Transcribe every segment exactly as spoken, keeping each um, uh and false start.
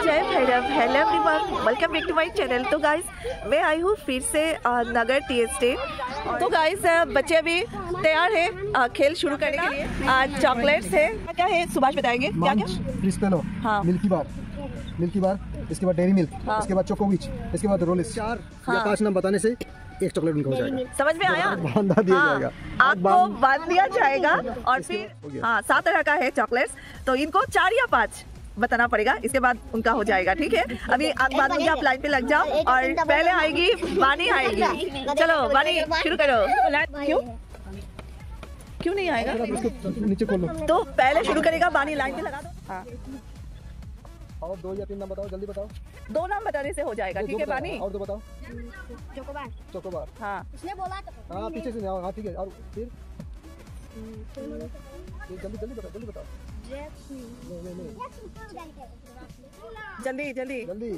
जय Bhairav. Hello everyone, welcome back to my channel. तो guys मैं आई हूँ फिर से नगर टी एस्टेट। तो गाइस बच्चे अभी तैयार है खेल शुरू करने के लिए। आज चॉकलेट्स है, क्या है सुभाष बताएंगे क्या क्या? क्रिस्पेलो, हाँ, मिल्की बार, मिल्की बार, इसके बाद डेयरी मिल्क, हाँ, इसके बाद चोकोविच, इसके बाद रोलिस। चार हाँ, या पांच नाम बताने से एक चॉकलेट उनका हो जाएगा। समझ में आया? बांधा दिया हाँ, जाएगा, आपको बांध दिया जाएगा और फिर हाँ सात तरह का है चॉकलेट्स। तो इनको चार या पाँच बताना पड़ेगा, इसके बाद उनका हो जाएगा। ठीक है, अभी आग बाद में आप लाइन पे लग जाओ और पहले आएगी वानी आएगी। चलो वानी शुरू करो। क्यों क्यों नहीं आएगा? नीचे खोलो। तो पहले शुरू करेगा वानी, लाइन पे लगा दो। हाँ, और दो या तीन नाम बताओ, जल्दी बताओ। दो नाम बताने से हो जाएगा। ठीक है वानी, और दो बताओ। चोकोबार, चोकोबार, हाँ उसने बोला तो हाँ पीछे से आओ। हाँ ठीक है, और फिर जल्दी जल्दी बताओ, जल्दी बताओ। नहीं नहीं नहीं, जल्दी जल्दी जल्दी।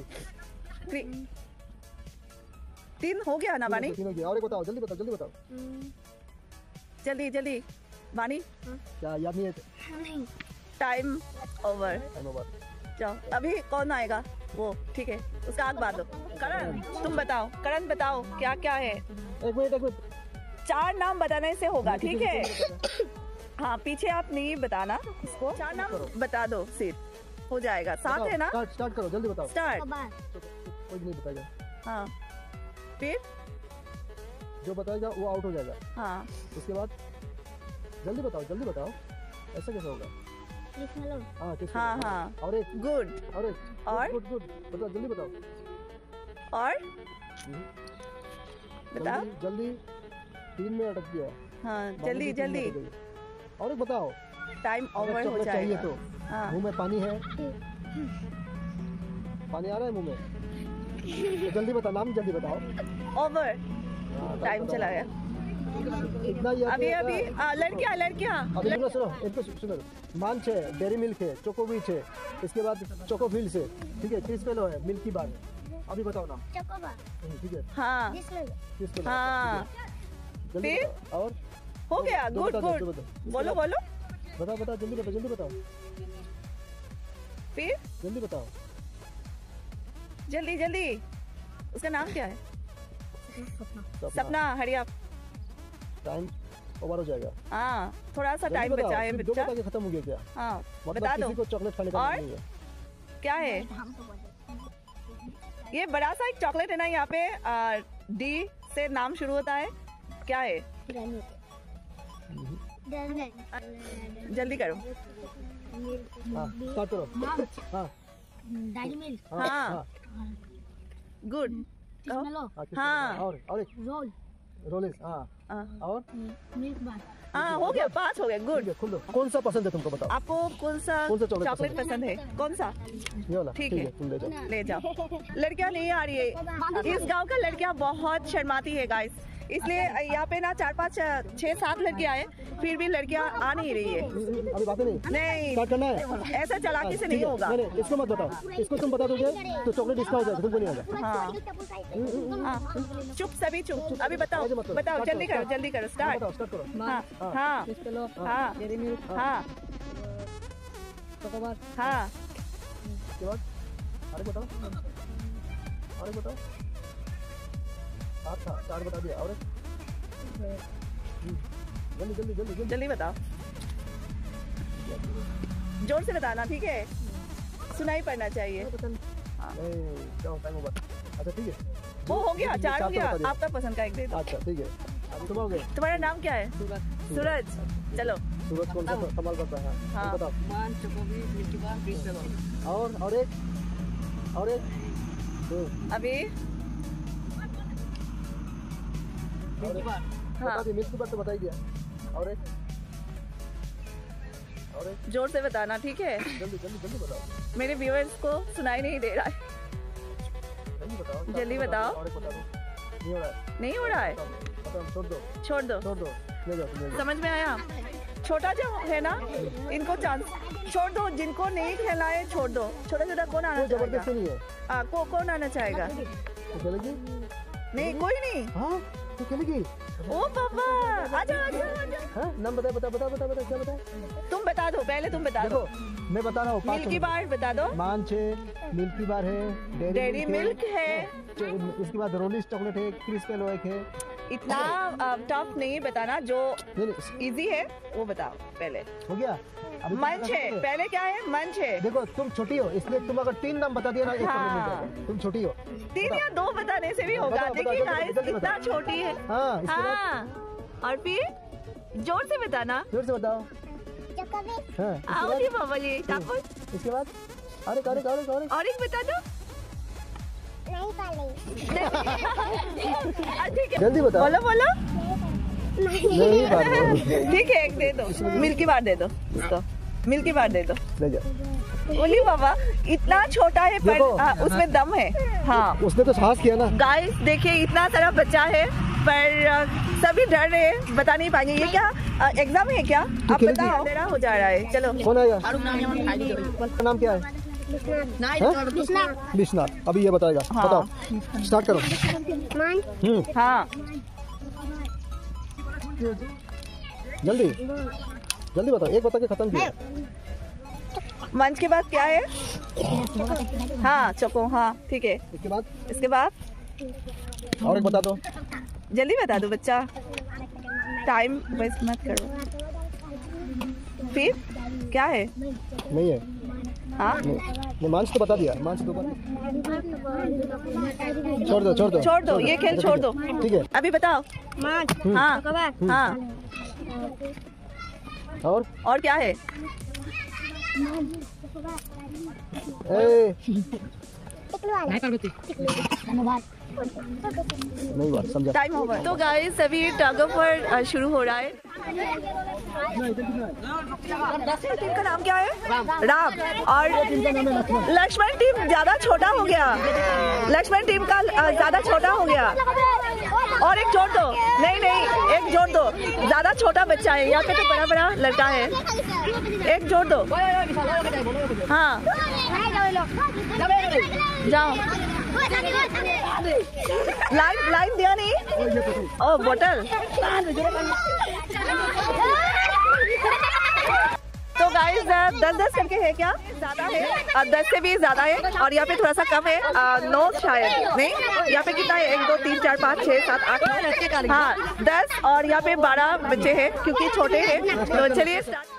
तीन हो गया ना वानी? तीन हो गया, और एक बताओ, जल्दी बताओ, जल्दी बताओ, जल्दी जल्दी। वानी क्या याद नहीं है? Time over. Time over. जाओ, अभी कौन आएगा वो? ठीक है, उसका आग बांध दो। करण तुम बताओ, करण बताओ क्या क्या है? एक मिनट एक मिनट, चार नाम बताने से होगा। ठीक है, हाँ पीछे आप नहीं बताना इसको, चार नाम बता दो सिर्फ हो जाएगा। सात है ना? स्टार्ट स्टार्ट करो, जल्दी बताओ। स्टार्ट। कोई नहीं बताएगा। हाँ, फिर जो बताएगा वो आउट हो जाएगा। हाँ, उसके बाद जल्दी बताओ, जल्दी बताओ। ऐसा कैसा होगा? हाँ हाँ हाँ, और एक गुड, और एक और गुड गुड बताओ, जल्दी बताओ। और बताओ जल्दी, जल्दी। तीन में अटक गया। हाँ जल्दी जल्दी, और एक बताओ। टाइम ओवर हो चाहिए जाएगा। तो हाँ, मुंह में पानी है, पानी आ रहा है मुंह में, तो जल्दी बताओ, नाम जल्दी बताओ। ओवर, टाइम चला गया। इतना ही अभी अभी लड़कियां लड़कियां अभी सुनो सुनो, इनको सुनो। मांच है, डेयरी मिल्क है, चोकोविच है, इसके बाद चोकोफिल्स है, ठीक है, क्रिस्पेलो है, मिल्की बार है। अभी बताओ नाम। चोकोबार, ठीक है, हाँ क्रिस्पेलो, हाँ, जल्दी फिर? बताओ। और हो गया। दो गुड बताओ, दो गुड, बताओ। बोलो बोलो। बताओ बताओ, जल्दी बताओ, जल्दी बताओ, फिर जल्दी बताओ। जल्दी जल्दी, उसका नाम क्या है? सपना। हरी आप, टाइम ओवर हो जाएगा। हाँ थोड़ा सा टाइम बचा है दो बच्चा। बता के खत्म हो गया क्या? हाँ मतलब बता दो। किसी को चॉकलेट खाने का और? मन नहीं है। क्या है ये? बड़ा सा एक चॉकलेट है ना यहाँ पे, डी से नाम शुरू होता है। क्या है? जल्दी करो। हाँ स्टार्ट करो। हाँ डेयरी मिल्क, हाँ गुड। हाँ और और एक रोल, रोलिस। हाँ और मिल्क बार। हाँ हो गया, पाँच हो गया। गुड। खुल दो। कौन सा पसंद है तुमको, बताओ। आपको कौन सा कौन सा चॉकलेट चॉकलेट पसंद है? कौन सा? ये वाला। ठीक है, तुम ले जाओ। ले जाओ। लड़कियां नहीं आ रही है इस गांव का, लड़कियां बहुत शर्माती है गाइस, इसलिए यहाँ पे ना चार पाँच छह सात लड़कियां आए, फिर भी लड़कियां आ नहीं रही है। अभी बातें नहीं नहीं, स्टार्ट करना है। ऐसा चालाकी से नहीं होगा। नहीं नहीं, इसको मत बताओ, इसको तुम बता दोगे तो चॉकलेट इसका हो जाएगा, तुमको नहीं होगा। हाँ हाँ, चुप सभी चुप। अभी बताओ बताओ, जल्दी करो जल्दी करो। स्टार्ट। बताओ, स्टार्ट करो। हाँ हाँ हाँ हाँ चोकोबार। हाँ, उसके बाद अरे बताओ, अरे बताओ। सात था, चार बता दिया। और जल्दी जल्दी जल्दी जल्दी जल्दी बताओ, जोर से बताना, ठीक है? सुनाई पड़ना चाहिए। हाँ। क्या टाइम ओवर। अच्छा ठीक है, वो हो गया, चार हो गया। आपका पसंद का एक दे दो। अच्छा ठीक है, अभी तुम हो गए। तुम्हारा नाम क्या है? सूरज। चलो, सूरज कौन सा कमाल करता है? हाँ। बताओ। और और एक और एक दो। अभी बता दी, मिल्की बार तो बता ही दिया। और एक और एक जोर से बताना, ठीक है? जल्दी जल्दी जल्दी बताओ। मेरे व्यूअर्स को सुनाई नहीं दे रहा है। जल्दी बताओ, जल्दी बताओ। और एक बता दो। नहीं हो रहा है, नहीं हो रहा है? बताओ, छोड़ दो छोड़ दो। छोड़ दो, ले जाओ ले जाओ। समझ में आया? छोटा जो है ना, इनको चांस छोड़ दो। जिनको नहीं खेलना है छोड़ दो। छोटा छोटा कौन आना कोई चाहेगा? जबरदस्ती नहीं है। हाँ, को, कौन आना चाहेगा? तो चलेगी? नहीं, कोई नहीं। हाँ तू खेलेगी? ओ पापा आजा आजा आजा। हाँ नाम बता बता बता बता बता क्या बता? तुम बता दो, पहले तुम बता दो। देखो मैं बता रहा हूँ। मिल्की बार बता दो। मांच है, मिल्की बार है, डेयरी मिल्क है, उसके बाद रोलिस चॉकलेट है, क्रिस्प एलोएक है। इतना टफ नहीं बताना, जो इजी है वो बताओ पहले। हो गया? मंच है, पहले क्या है? मंच है। देखो तुम छोटी हो, इसलिए तुम अगर तीन नाम बता दिया ना, एक हाँ। मिल जाएगा। तुम छोटी हो, तीन या दो बताने से भी होगा। देखिए गाइस कितना छोटी है। हाँ, हाँ। और फिर जोर से बताना। जोर से बताओ। हाँ, आओ जी बाबा जी। इसके बाद अरे अरे अरे अरे और एक बता दो। ठीक है, जल्दी बताओ। बोलो बोलो। नहीं बात बोलो। ठीक है, एक दे दो। मिल्की बार दे दो उसको, मिल्की बार दे दो। ले जाओ। बोलिए बाबा, इतना छोटा है पर आ, उसमें दम है। हाँ उसने तो साहस किया ना। गाइस देखिए इतना सारा बच्चा है पर आ, सभी डर रहे हैं, बता नहीं पाएंगे। ये क्या एग्जाम है क्या? आप बताओ। अंधेरा हो जा रहा है। चलो कौन आएगा? नाम क्या है? विश्वनाथ। अभी ये बताएगा। हाँ। बताओ, स्टार्ट करो। हम्म हाँ जल्दी जल्दी बताओ, एक बता के खत्म किया। मंच के बाद क्या है? हाँ चको। हाँ ठीक है। इसके बाद इसके बाद और एक बता दो। जल्दी बता दो बच्चा, टाइम वेस्ट मत करो। फिर क्या है? नहीं है। हाँ नहीं, मांस तो बता दिया। मांस दो बार छोड़ दो छोड़ दो छोड़ दो, ये खेल छोड़ दो। ठीक है, अभी बताओ। हाँ हाँ। और और क्या है? ए नहीं बात समझा। Time over. तो गाइस अभी टग ऑफ वॉर शुरू हो रहा है। टीम का नाम क्या है? राम। और लक्ष्मण टीम ज्यादा छोटा हो गया। लक्ष्मण टीम का ज्यादा छोटा हो गया। और एक जोड़ दो। नहीं नहीं, एक जोड़ दो। ज्यादा छोटा बच्चा है, यहाँ पे तो बड़ा बड़ा लड़का है। एक जोड़ दो। हाँ जाओ। लाइन लाइन दिया नहीं? ओ बोतल। तो गाइस दस दस करके है क्या? ज्यादा है, आ, दस से भी ज्यादा है। और यहाँ पे थोड़ा सा कम है, आ, नौ शायद नहीं। यहाँ पे कितना है? एक दो तीन चार पाँच छः सात आठ नौ। हाँ दस। और यहाँ पे बारह बच्चे हैं क्योंकि छोटे हैं। तो चलिए स्टार्ट।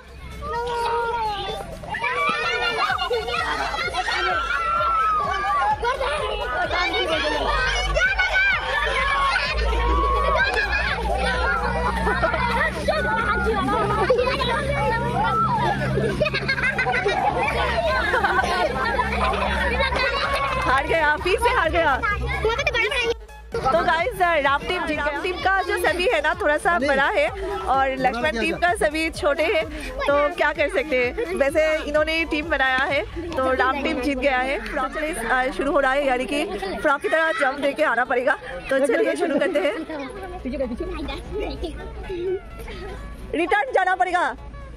हार गया, फिर से हार गया। तो गाइस राम टीम जीत गया। टीम का जो सभी है ना थोड़ा सा बड़ा है और लक्ष्मण टीम का सभी छोटे हैं, तो क्या कर सकते हैं। वैसे इन्होंने टीम बनाया है तो राम टीम जीत गया है। फ्रॉक रेस शुरू हो रहा है, यानी कि फ्रॉक की तरह जंप देके आना पड़ेगा। तो चलिए शुरू करते हैं। रिटर्न जाना पड़ेगा।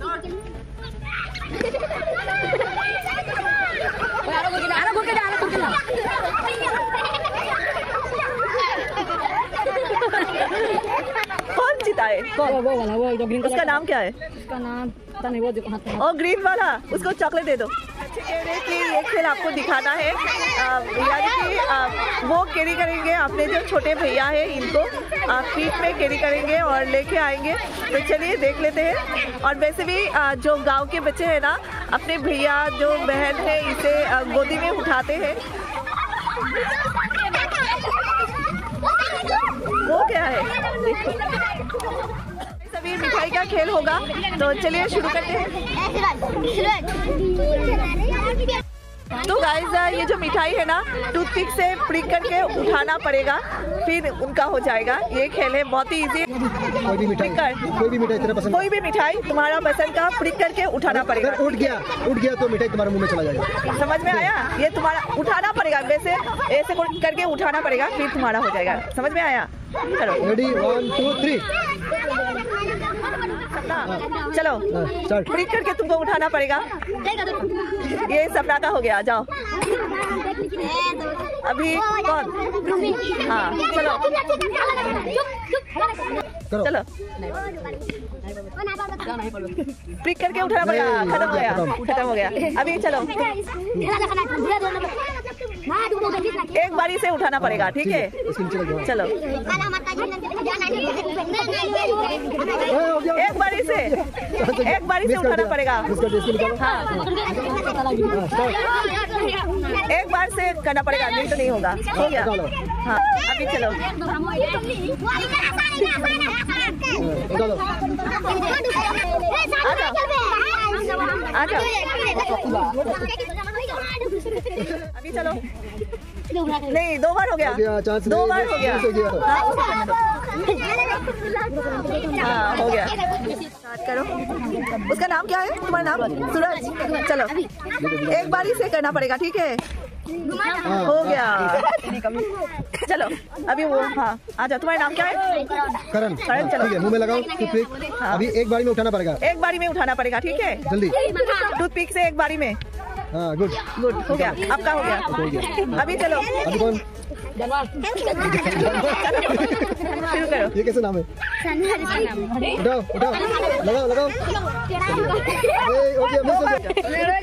कौन जीता है? कौन? वो वो वाला, वो जो ग्रीन उसका नाम क्या है? उसका नाम पता नहीं, वो जो हाथ में। और ग्रीन वाला, उसको चॉकलेट दे दो। कि ये खेल आपको दिखाना है, यानी कि वो कैरी करेंगे अपने जो छोटे भैया है इनको पीठ में कैरी करेंगे और लेके आएंगे। तो चलिए देख लेते हैं। और वैसे भी आ, जो गांव के बच्चे हैं ना अपने भैया जो बहन है इसे आ, गोदी में उठाते हैं। वो क्या है? सभी मिठाई का खेल होगा। तो चलिए शुरू करते हैं। तो गाइस ये जो मिठाई है ना टूथपिक से प्रिक करके उठाना पड़ेगा, फिर उनका हो जाएगा। ये खेल है बहुत ही इजी। कोई भी मिठाई कोई भी मिठाई तेरा पसंद कोई भी मिठाई तुम्हारा पसंद का प्रिक करके उठाना पड़ेगा। अगर उठ गया उठ गया तो मिठाई तुम्हारे मुंह में चला जाएगा। समझ में आया? ये तुम्हारा उठाना पड़ेगा, वैसे ऐसे करके उठाना पड़ेगा, फिर तुम्हारा हो जाएगा। समझ में आया? करो। Ready, one two three. ना, चलो स्टार्ट। प्रिक करके तुमको उठाना पड़ेगा। ये सपना का हो गया, जाओ। अभी कौन? हाँ चलो चलो प्रिक करके उठाना पड़ेगा। खत्म हो गया, खत्म हो गया। अभी चलो एक बारी से उठाना पड़ेगा, ठीक है? चलो एक बारी से एक बारी से उठाना पड़ेगा। हाँ एक बार से करना पड़ेगा, नहीं तो नहीं होगा। हो गया, हाँ अभी चलो आ जाओ अभी चलो। नहीं दो बार हो गया, दो बार हो गया। हाँ हो गया, स्टार्ट करो। उसका नाम क्या है तुम्हारा नाम? सूरज। चलो एक बारी से करना पड़ेगा, ठीक है? हो गया, चलो अभी वो। हाँ आ जाओ, तुम्हारा नाम क्या है? करण। करण चलो मुंह में लगाओ टूथपिक। अभी एक बारी में उठाना पड़ेगा, एक बारी में उठाना पड़ेगा, ठीक है? जल्दी टूथपिक से एक बारी में। हाँ गुड गुड, हो गया, आपका हो गया। अभी चलो अभी कौन? शुरू करो। ये कैसे नाम है? उठाओ उठाओ, लगाओ लगाओ। ए, ओके, मिस हो गया।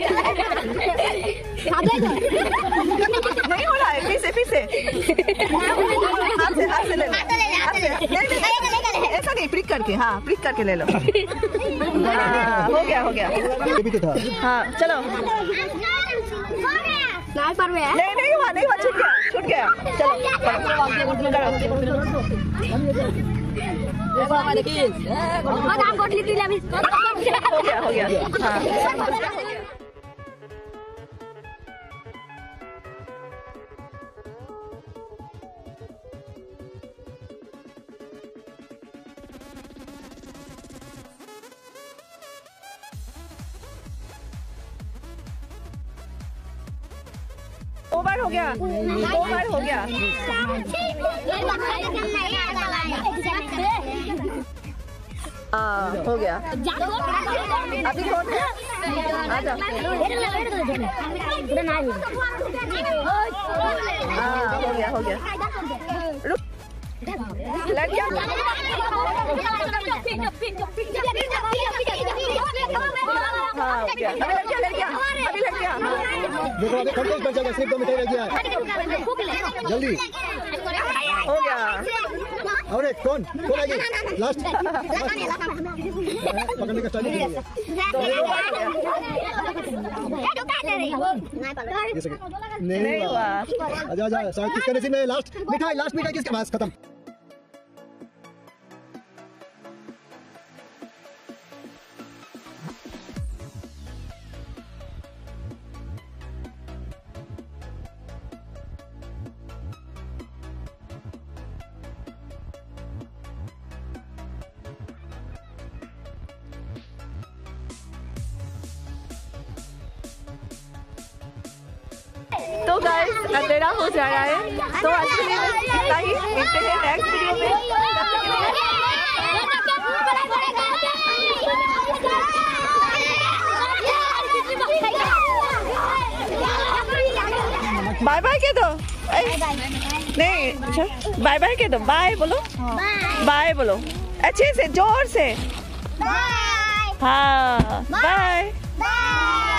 नहीं हो रहा है, फिर से फिर से हाथ से हाथ से ले लो, हाथ से। नहीं, नहीं, ऐसा नहीं, प्रिक करके। हाँ प्रिक करके ले लो। हाँ हो गया, हो गया। ये भी तो था। हाँ चलो। नहीं नहीं हुआ, नहीं हुआ, छूट गया, छूट गया। चलो हो गया, हो गया। हाँ दो बार हो गया, दो बार हो गया। हाँ हो गया। अभी कौन है? आ जाओ। हाँ हो गया, हो गया। रुक, लड़कियाँ हाँ हो गया। अभी लड़कियाँ, लड़कियाँ, अभी लड़कियाँ। देखो अभी कंटेस्ट बच जाएगा, सिर्फ दो मिनट रह गया है। जल्दी हो गया। और एक कौन कौन आएगी लास्ट? पकड़ने का स्टाइल नहीं है। नहीं हुआ। आजा आजा, किसका नसीब में लास्ट मिठाई? लास्ट मिठाई किसके पास? खत्म। तो गाइस अंधेरा हो जा रहा है, तो आज के लिए बस इतना ही। मिलते हैं नेक्स्ट वीडियो में। बाय बाय कह दो। नहीं बाय बाय कह दो, बाय बोलो, बाय बोलो अच्छे से, जोर से। हाँ बाय।